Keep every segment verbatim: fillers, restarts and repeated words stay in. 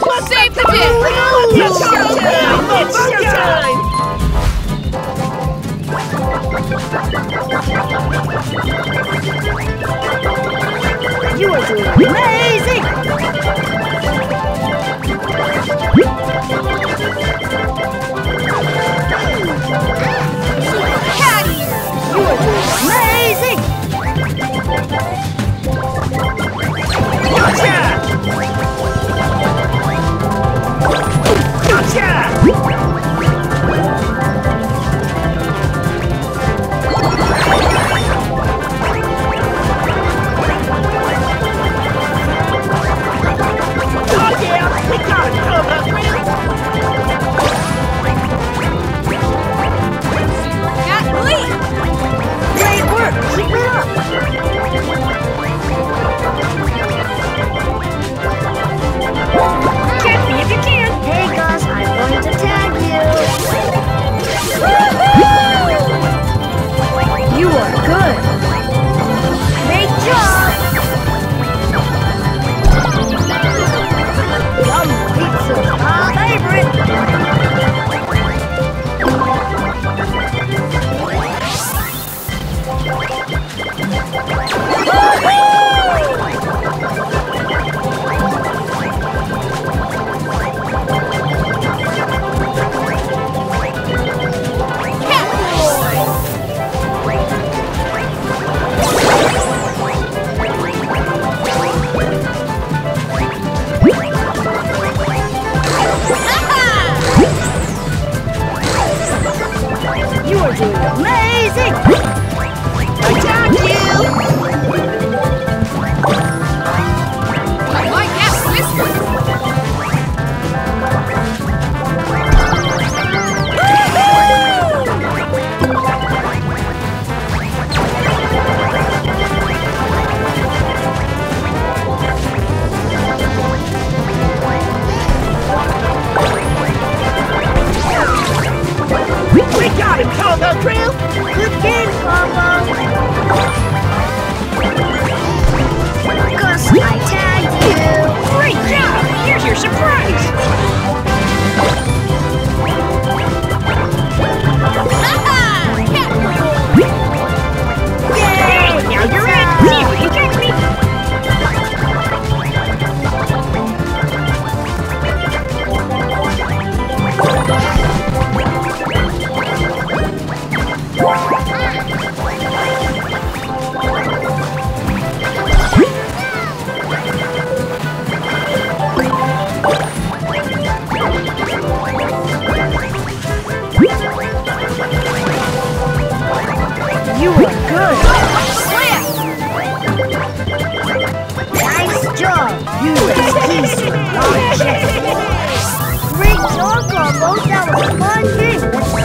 Save the day! It's showtime! It's showtime! You are doing amazing! Caddy! You are doing amazing! Gotcha! Gotcha! Oh yeah! We got it, Cobra! Cat lead! Great work! Keep it up! Catch me if you can! Hey Gus, I'm going to tag you! You are good! Great job! Yum pizza, my favorite! You are doing amazing! Attack you! I like that whisper! We got him, Combo Crew! Good game, Combo! Gus, I tagged you! Great job! Here's your surprise! Yay! Now you're in! See if you can catch me! You are good! Slam! Nice job! You escaped from object! Great job, Combo! That was a fun game!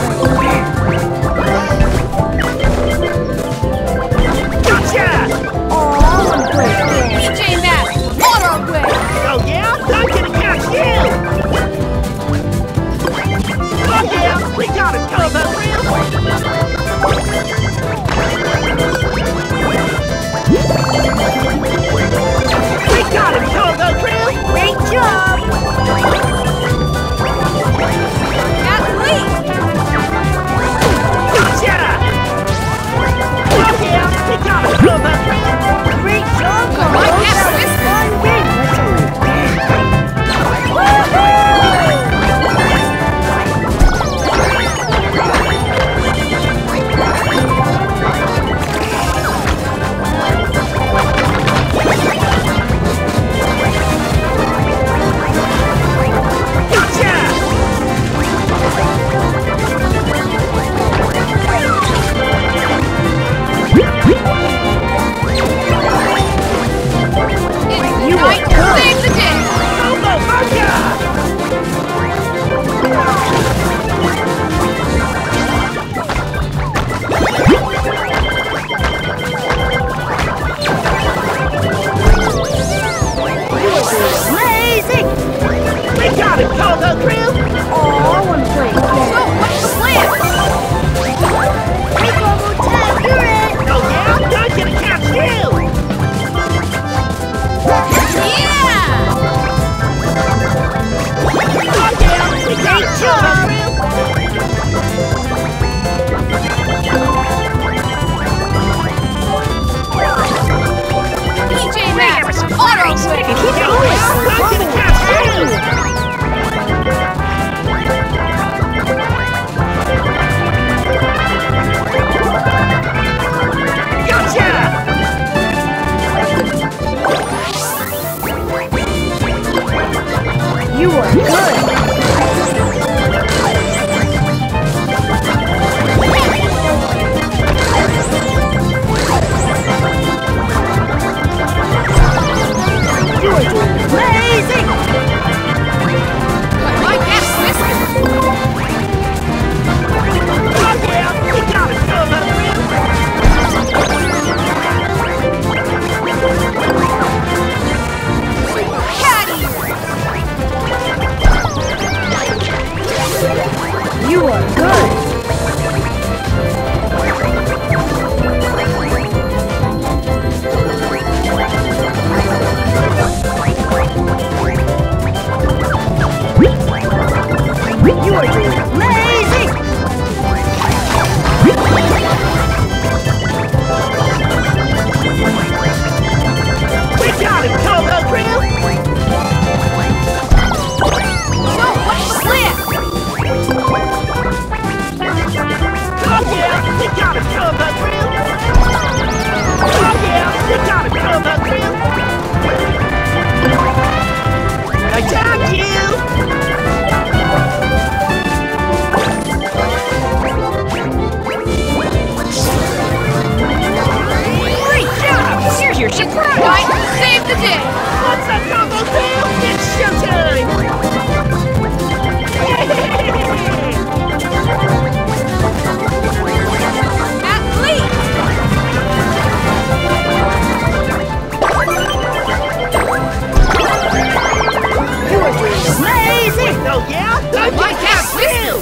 Gotcha! Oh, I want to play again! D J Matt, on our way! Oh yeah? I'm gonna catch you! Oh yeah! We got him, Combo Crew! We got him, Combo Crew! Great job! Cat lead! Gotcha! Oh yeah! We got him, Combo Crew! Great job, Combo! Like that That was a whisper! fun game! Let's do it You are good! You are doing amazing! But my gas whiskers! Oh yeah, we got it covered! Caddy! You are good! You are doing amazing! We got it covered, Grill! So, what's the plan? Oh yeah, we got it covered, Grill! Oh yeah, we got it covered, Grill! I got you! Great job! Here's your shit knight! Save the day! What's that combo, Grill? It's showtime! Athlete! You are doing amazing! Oh yeah? I My got gas you!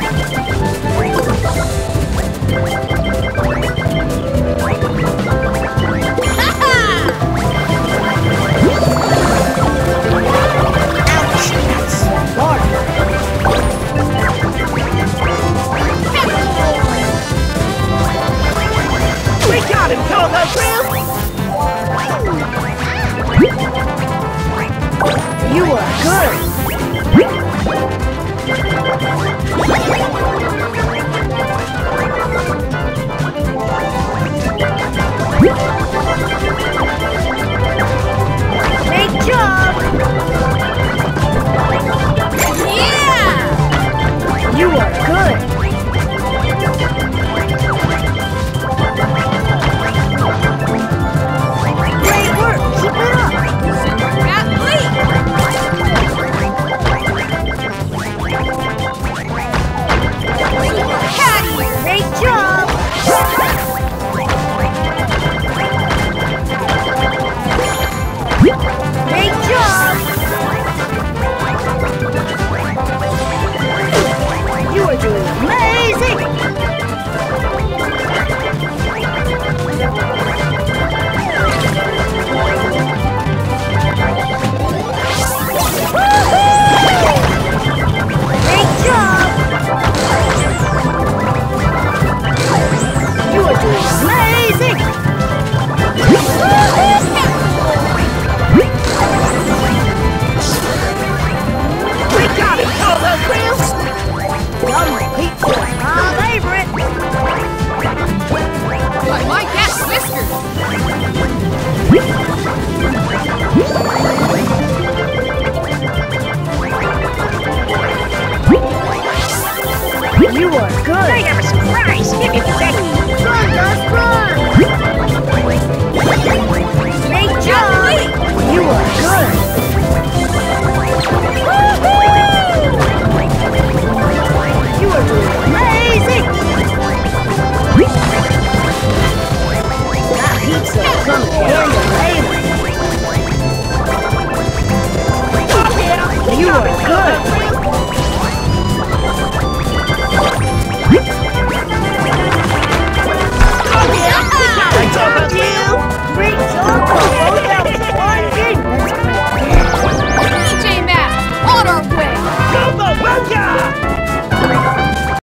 Ouch! That's so hard! We got him, Combo Grill! You are good!